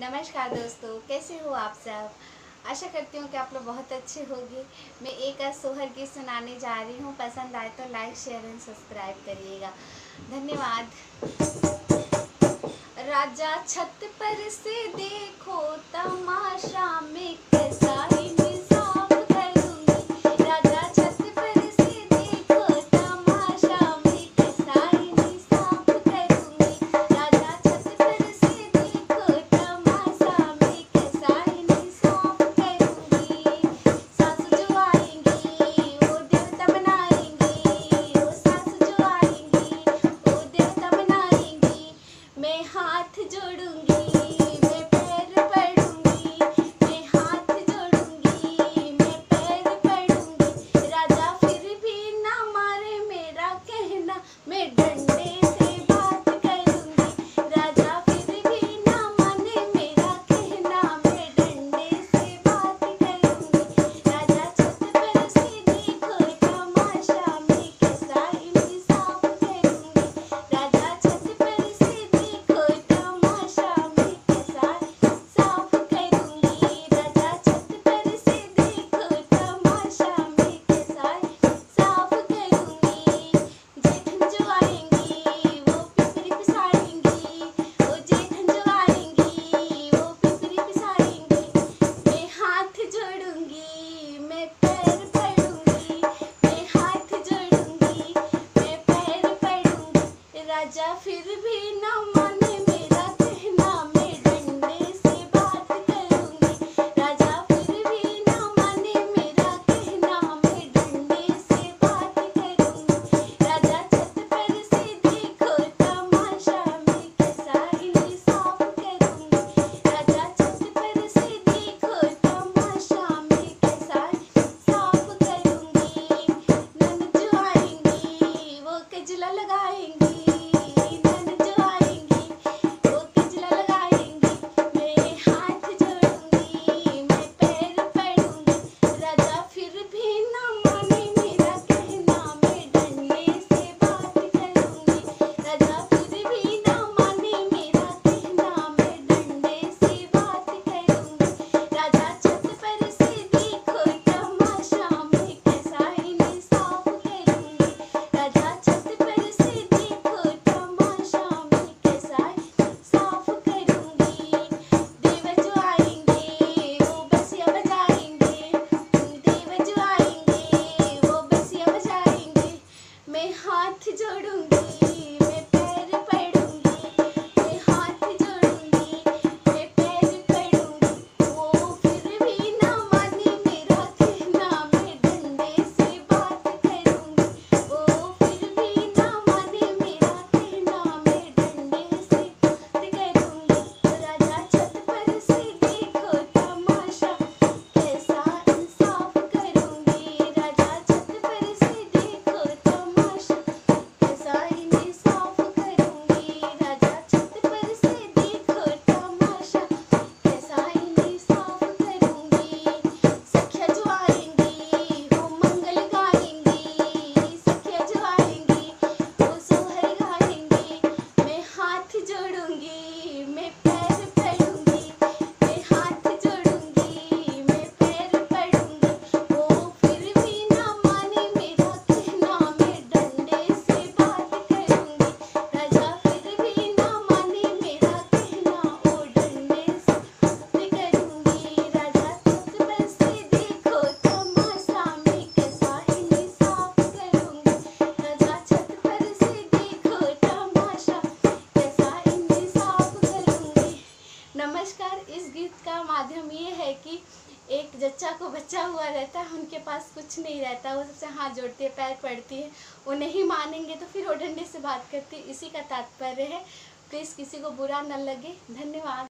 नमस्कार दोस्तों, कैसे हो आप सब। आशा करती हूँ कि आप लोग बहुत अच्छे होंगे। मैं एक सोहर गीत सुनाने जा रही हूँ। पसंद आए तो लाइक शेयर एंड सब्सक्राइब करिएगा। धन्यवाद। राजा छत पर से देखो तमाशा, में कैसा इंसाफ करूंगी। राजा छत पर से देखो तमाशा, में कैसा इंसाफ करूंगी। राजा छत पर से देखो तमाशा, में कैसा इंसाफ करूंगी। सासू जो आएंगी वो देवता बनाएंगी, वो सासू जो आएंगी वो देवता बनाएंगी। मैं हाथ जोड़ूंगी, मैं पैर पड़ूंगी, मैं हाथ जोड़ूंगी, मैं पैर पड़ूंगी। राजा फिर भी ना मारे मेरा कहना, मैं डंडे से बात करूंगी। राजा फिर भी ना माने मेरा कहना, मैं डंडे से बात करूंगी। राजा छत पर से देखो तमाशा, मैं कैसा इंसाफ करूंगी। राजा छत पर से देखो तमाशा, मैं कैसा साफ करूंगी। राजा छत पर से देखो तमाशा, मैं कैसा साफ करूंगी। जेठन जो आएंगी वो पिपरी पिसाएंगी, वो जेठन जो आएंगी वो पिपरी पिसाएंगी। मैं हाथ जोड़ूंगी, मैं पैर पड़ूंगी, मैं हाथ जोड़ूंगी, मैं पैर पड़ूंगी। राजा फिर भी ना माने मेरा कहना, मैं डंडे से बात करूंगी। राजा फिर भी ना माने मेरा कहना, मैं डंडे से बात करूंगी। राजा छत पर से देखो तमाशा, मैं कैसा इंसाफ करूंगी। राजा छत पर से देखो तमाशा, मैं कैसा साफ करूंगी। ननद जो आएंगी वो कजला लगाएंगी, ननद जो आएंगी वो कजला लगाएंगी। मैं हाथ जोड़ूंगी, मैं पैर पड़ूंगी। राजा फिर भी ना माने मेरा कहना, मैं डंडे से बात करूंगी। राजा फिर भी ना माने मेरा कहना, मैं डंडे से बात करूंगी। राजा छत पर से देखो तमाशा, मैं कैसा इंसाफ करूंगी। राजा छत पर से देखो तमाशा, मैं कैसा साफ करूंगी। देवर जो आएंगे वो बसिया बजाएंगे, देवर जो आएंगे वो बसिया बजाएंगे। मैं हाथ जोड़ूंगी, मैं पैर पड़ूंगी, मैं हाथ जोड़ूंगी, मैं पैर पड़ूंगी। वो फिर भी ना माने मेरा कहना, मैं डंडे से बात करूंगी। वो फिर भी ना माने मेरा कहना, मैं डंडे से बात करूंगी। राजा छत पर से देखो तमाशा, कैसा इंसाफ करूंगी। राजा छत पर से देखो तमाशा, कैसा इंसाफ करूंगी। राजा छत पर से देखो तमाशा, कैसा इंसाफ करूंगी। सखिया जो आएंगी वो मंगल गाएंगी, सखिया जो आएंगी वो सोहर गाएंगी। मैं हाथ जोड़ूंगी, मैं पैर पड़ूंगी, मैं हाथ जोड़ूंगी, मैं पैर पड़ूंगी। वो फिर भी ना माने मेरा कहना, मैं डंडे से बात करूंगी। राजा फिर भी ना माने मेरा कहना, ओ डंडे से बात करूंगी। राजा छत पर से देखो तमाशा, मैं कैसा इंसाफ करूंगी। राजा छत पर से देखो तमाशा, कैसा इंसाफ करूंगी। नमस्कार। इस गीत का माध्यम ये है कि एक जच्चा को बच्चा हुआ रहता है, उनके पास कुछ नहीं रहता, वो सबसे हाथ जोड़ती है, पैर पड़ती है। वो नहीं मानेंगे तो फिर वो डंडे से बात करती है। इसी का तात्पर्य है। प्लीज़ किसी को बुरा न लगे। धन्यवाद।